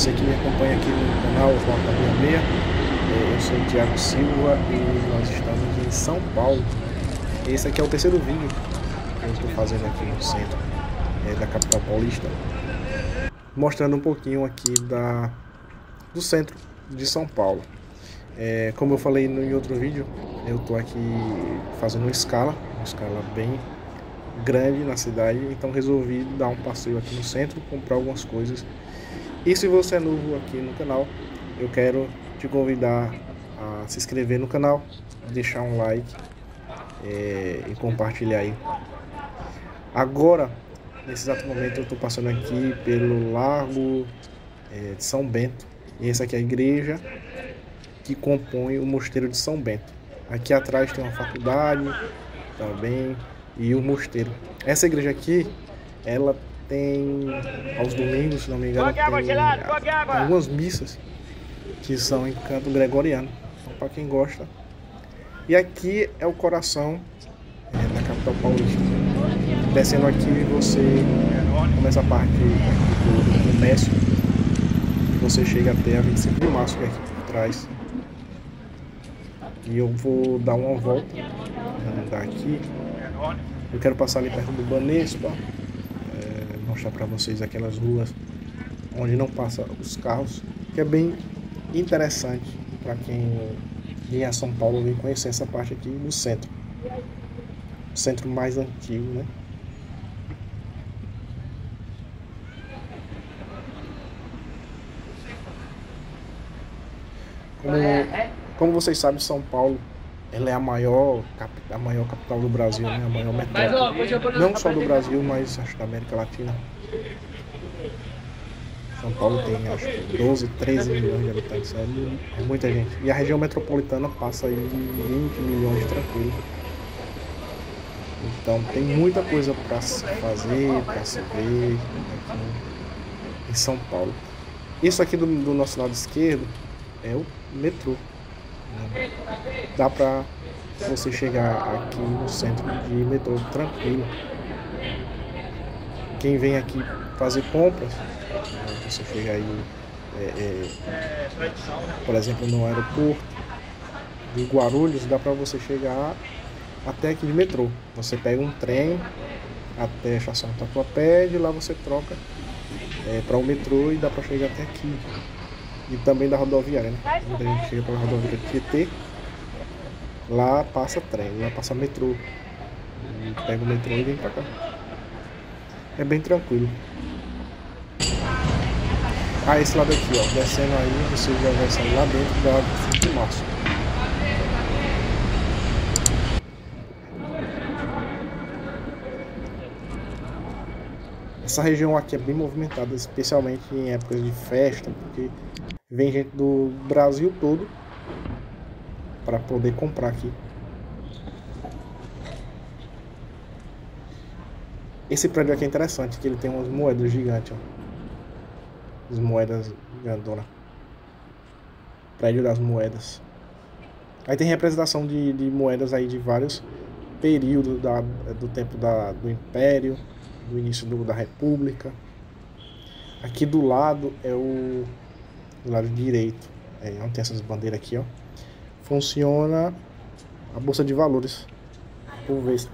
você que me acompanha aqui no canal Rota 66. Eu sou o Thiago Silva e nós estamos em São Paulo. Esse aqui é o terceiro vídeo que eu estou fazendo aqui no centro da capital paulista, mostrando um pouquinho aqui do centro de São Paulo. Como eu falei em outro vídeo, eu estou aqui fazendo uma escala bem grande na cidade, então resolvi dar um passeio aqui no centro, comprar algumas coisas. E se você é novo aqui no canal, eu quero te convidar a se inscrever no canal, deixar um like e compartilhar aí. Agora, nesse exato momento, eu estou passando aqui pelo Largo de São Bento, e essa aqui é a igreja que compõe o Mosteiro de São Bento. Aqui atrás tem uma faculdade também e o mosteiro. Essa igreja aqui, ela tem aos domingos, se não me engano, tem algumas missas que são em canto gregoriano, então, para quem gosta. E aqui é o coração da capital paulista. Descendo aqui, você começa a parte do comércio, você chega até a 25 de março, que é aqui por trás. E eu vou dar uma volta, andar aqui. Eu quero passar ali perto do Banespa, mostrar para vocês aquelas ruas onde não passam os carros, que é bem interessante para quem vem a São Paulo, vem conhecer essa parte aqui do centro. O centro mais antigo, né? Como vocês sabem, São Paulo, ela é a maior capital do Brasil, né? A maior metrópole, não só do Brasil, mas acho da América Latina. São Paulo tem, acho que 12, 13 milhões de habitantes, é muita gente. E a região metropolitana passa aí de 20 milhões tranquilo. Então tem muita coisa para se fazer, para se ver aqui em São Paulo. Isso aqui do nosso lado esquerdo é o metrô. Dá para você chegar aqui no centro de metrô tranquilo. Quem vem aqui fazer compras, você chega aí, por exemplo, no aeroporto de Guarulhos, dá para você chegar até aqui de metrô. Você pega um trem até a estação Tatuapé, de lá você troca para o metrô e dá para chegar até aqui. E também da rodoviária, né? Quando a gente chega para a rodoviária Tietê, lá passa trem, lá passa metrô. E pega o metrô e vem para cá. É bem tranquilo. Esse lado aqui, ó, descendo aí, você já vai sair lá dentro da 25 de março. Essa região aqui é bem movimentada, especialmente em épocas de festa, porque vem gente do Brasil todo para poder comprar aqui. Esse prédio aqui é interessante, que ele tem umas moedas gigantes, ó. As moedas grandonas. Prédio das moedas. Aí tem representação de moedas aí de vários períodos do tempo do Império, do início da República. Aqui do lado é do lado direito, onde tem essas bandeiras aqui, ó. Funciona a Bolsa de Valores por vez.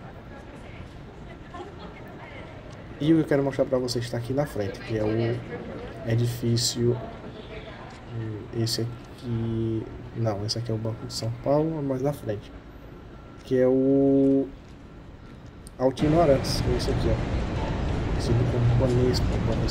E o que eu quero mostrar para vocês está aqui na frente, que é o edifício. Esse aqui, não, esse aqui é o Banco de São Paulo, mas na frente, que é o Altino Arantes, que é esse aqui, ó. Esse do Banespa.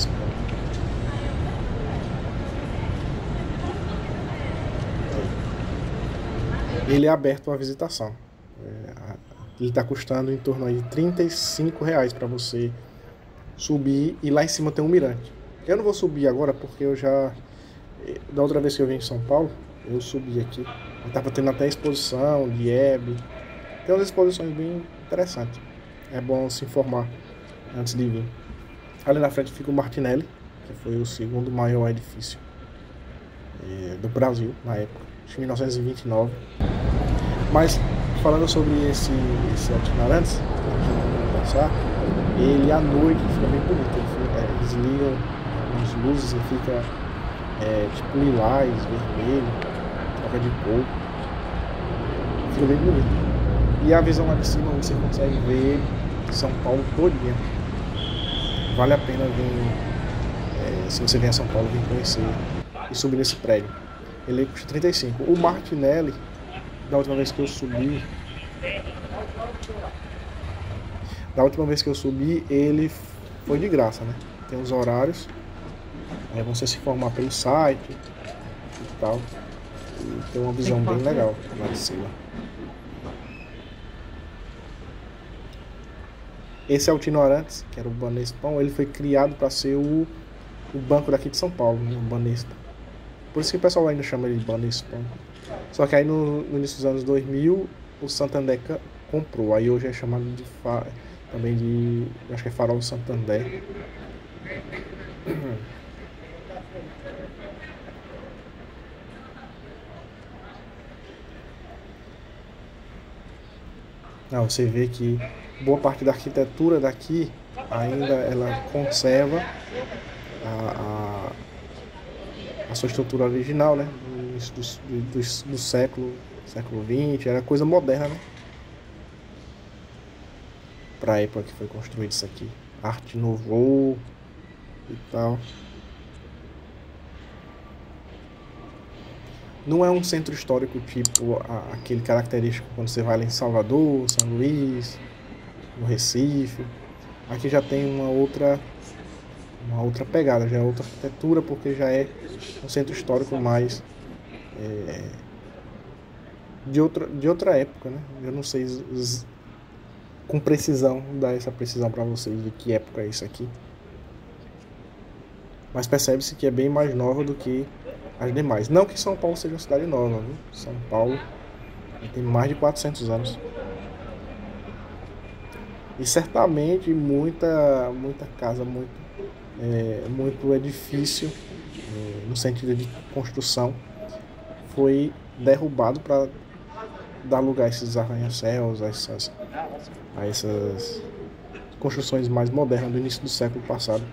Ele é aberto à visitação. Ele está custando em torno aí de R$35 para você subir, e lá em cima tem um mirante. Eu não vou subir agora porque da outra vez que eu vim em São Paulo, eu subi aqui. Estava tendo até exposição de Hebe. Tem umas exposições bem interessantes. É bom se informar antes de vir. Ali na frente fica o Martinelli, que foi o segundo maior edifício do Brasil na época, acho que 1929. Mas falando sobre esse Altino Arantes, ele à noite fica bem bonito. Eles ligam as luzes e fica tipo lilás, vermelho, troca de cor. Fica bem bonito. E a visão lá de cima você consegue ver São Paulo todinha. Vale a pena vir, se você vier a São Paulo, vir conhecer e subir nesse prédio. Ele custa 35. O Martinelli, da última vez que eu subi, ele foi de graça, né? Tem os horários, aí você se informar pelo site e tal. E tem uma visão bem legal lá de cima. Esse é o Tino Arantes, que era o Banespão. Ele foi criado para ser o banco daqui de São Paulo, né? O Banespa. Por isso que o pessoal ainda chama ele de Banespão. Só que aí no início dos anos 2000, o Santander comprou. Aí hoje é chamado de também de, acho que é Farol Santander. Não, você vê que boa parte da arquitetura daqui ainda ela conserva a sua estrutura original, né? Do século XX, era coisa moderna, né? Pra época que foi construído isso aqui. Arte Nouveau e tal. Não é um centro histórico tipo aquele característico quando você vai lá em Salvador, São Luís, no Recife. Aqui já tem uma outra pegada, já é outra arquitetura, porque já é um centro histórico mais de outra época, né? Eu não sei com precisão dar essa precisão para vocês de que época é isso aqui, mas percebe-se que é bem mais nova do que as demais. Não que São Paulo seja uma cidade nova, viu? São Paulo tem mais de 400 anos. E certamente muita casa, muito edifício, no sentido de construção, foi derrubado para dar lugar a esses arranha-céus, a essas construções mais modernas do início do século passado.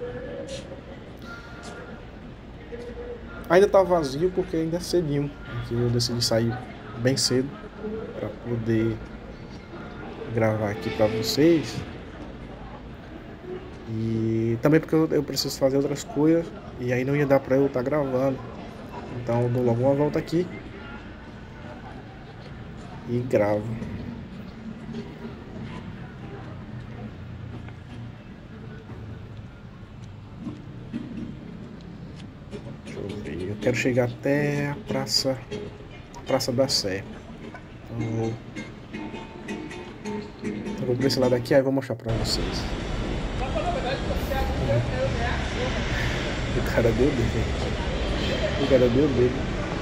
Ainda está vazio porque ainda é cedinho, porque eu decidi sair bem cedo para poder gravar aqui para vocês, e também porque eu preciso fazer outras coisas e aí não ia dar para eu estar gravando, então eu dou logo uma volta aqui e gravo. Deixa eu ver, eu quero chegar até a Praça da Sé, então eu vou por esse lado aqui, aí vou mostrar pra vocês. O cara deu dele.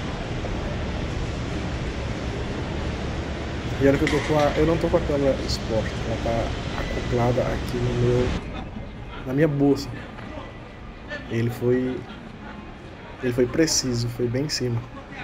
E olha que eu não tô com a câmera exposta, ela tá acoplada aqui na minha bolsa. Ele foi preciso, foi bem em cima.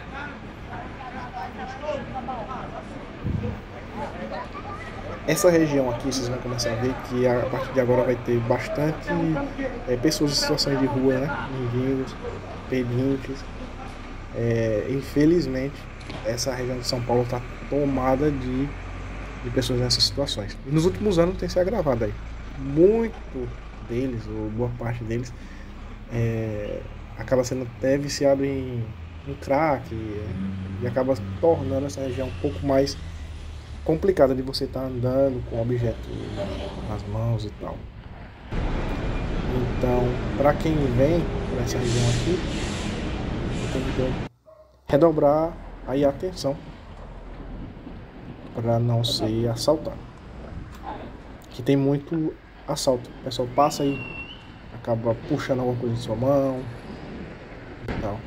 Essa região aqui, vocês vão começar a ver que a partir de agora vai ter bastante pessoas em situações de rua, né? Mendigos, pedintes. Infelizmente, essa região de São Paulo está tomada de pessoas nessas situações. E nos últimos anos tem se agravado aí. Muito deles, ou boa parte deles, acaba sendo até viciado em crack e acaba tornando essa região um pouco mais complicada de você estar andando com objeto nas mãos e tal. Então, para quem vem para essa região aqui, tem que redobrar aí a atenção para não ser assaltado. Que tem muito assalto. O pessoal passa aí, acaba puxando alguma coisa em sua mão e tal.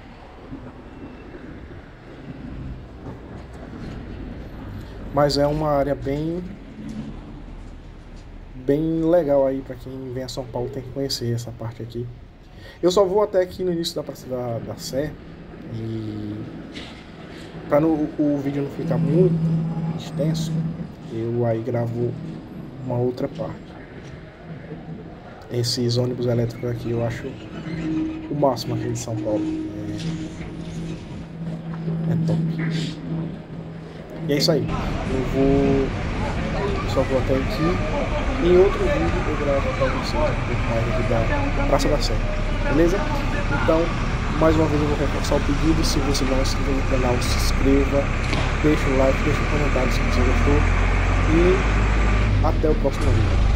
Mas é uma área bem legal aí para quem vem a São Paulo, tem que conhecer essa parte aqui. Eu só vou até aqui no início da Praça da Sé, e para o vídeo não ficar muito extenso, eu aí gravo uma outra parte. Esses ônibus elétricos aqui eu acho o máximo aqui de São Paulo. É top. E é isso aí. Eu só vou até aqui. Em outro vídeo eu gravo para vocês um pouco mais aqui da Praça da Sé. Beleza? Então, mais uma vez eu vou reforçar o pedido. Se você não se inscreveu no canal, se inscreva. Deixa o like, deixa um comentário se você gostou. E até o próximo vídeo.